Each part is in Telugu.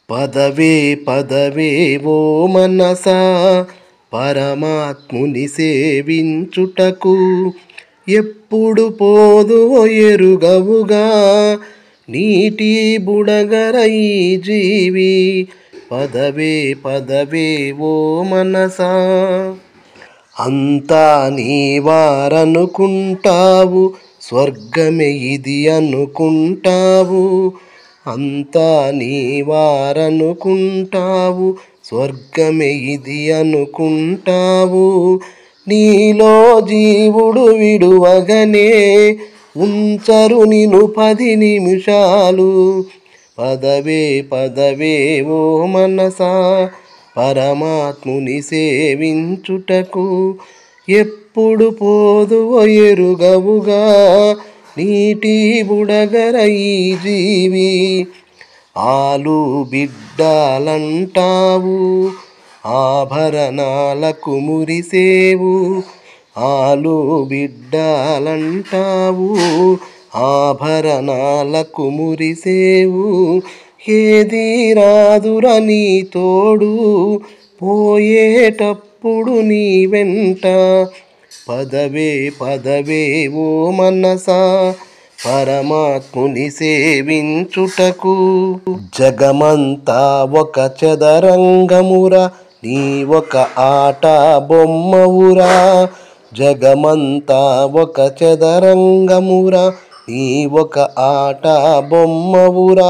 పదవే పదవే ఓ మనసా పరమాత్ముని సేవించుటకు ఎప్పుడు పోదువో ఎరుగవుగా నీటి బుడగర ఈ జీవి పదవే పదవే ఓ మనసా. అంతా నీవారనుకుంటావు స్వర్గమే ఇది అనుకుంటావు, అంతా నీవారనుకుంటావు స్వర్గమే ఇది అనుకుంటావు. నీలో జీవుడు విడువగనే ఉంచరు నిన్ను 10 నిమిషాలు. పదవే పదవే ఓ మనసా పరమాత్ముని సేవించుటకు ఎప్పుడు పోదువో ఎరుగవుగా నీటి బుడగర ఈ జీవి. ఆలు బిడ్డలంటావు ఆభరణాలకు మురిసేవు, ఆలు బిడ్డలంటావు ఆభరణాలకు మురిసేవు. ఏది రాదురా నీ తోడు పోయేటప్పుడు నీ వెంట. పదవే పదవే ఓ మనసా పరమాత్ముని సేవించుటకు. జగమంతా ఒక చదరంగమురా నీ ఒక ఆట బొమ్మవురా, జగమంతా ఒక చదరంగమురా నీ ఒక ఆట బొమ్మవురా.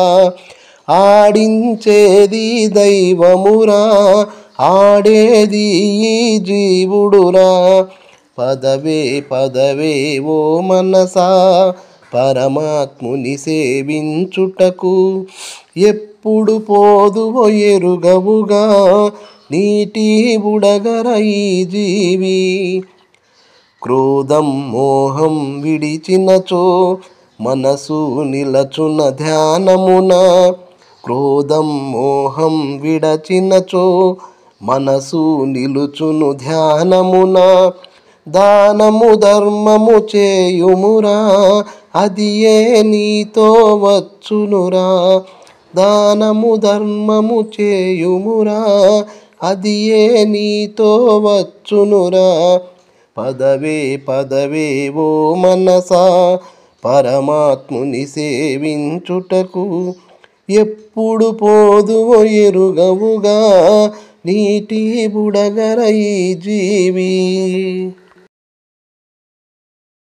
ఆడించేది దైవమురా ఆడేది ఈ జీవుడురా. పదవే పదవే ఓ మనసా పరమాత్ముని సేవించుటకు ఎప్పుడు పోదువో ఎరుగవుగా నీటి బుడగర ఈ జీవి. క్రోధం మోహం విడిచినచో మనసు నిలచున ధ్యానమున, క్రోధం మోహం విడచినచో మనసు నిలుచును ధ్యానమున. దానము ధర్మము చేయుమురా అది ఏ నీతో వచ్చునురా, దానము ధర్మము చేయుమురా అది ఏ నీతో వచ్చునురా. పదవే పదవే ఓ మనసా పరమాత్ముని సేవించుటకు ఎప్పుడు పోదువో ఎరుగవుగా నీటి బుడగర ఈ జీవి.